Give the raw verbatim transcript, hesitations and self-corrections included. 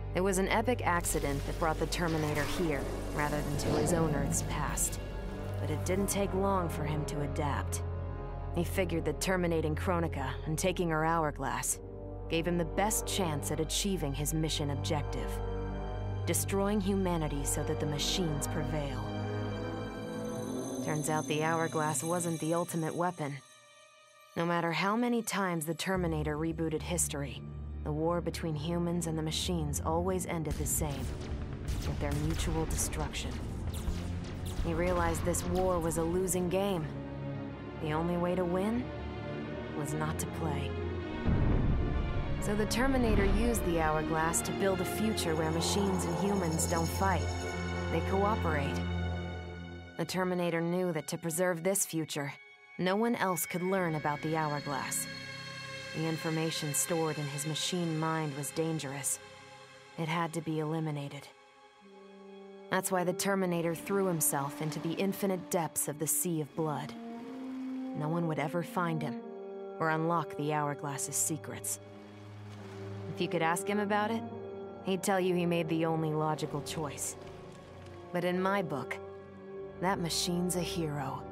It was an epic accident that brought the Terminator here, rather than to his own Earth's past. But it didn't take long for him to adapt. He figured that terminating Kronika and taking her hourglass gave him the best chance at achieving his mission objective: destroying humanity so that the machines prevail. Turns out the hourglass wasn't the ultimate weapon. No matter how many times the Terminator rebooted history, the war between humans and the machines always ended the same, with their mutual destruction. He realized this war was a losing game. The only way to win was not to play. So the Terminator used the hourglass to build a future where machines and humans don't fight. They cooperate. The Terminator knew that to preserve this future, no one else could learn about the hourglass. The information stored in his machine mind was dangerous. It had to be eliminated. That's why the Terminator threw himself into the infinite depths of the Sea of Blood. No one would ever find him, or unlock the hourglass's secrets. If you could ask him about it, he'd tell you he made the only logical choice. But in my book, that machine's a hero.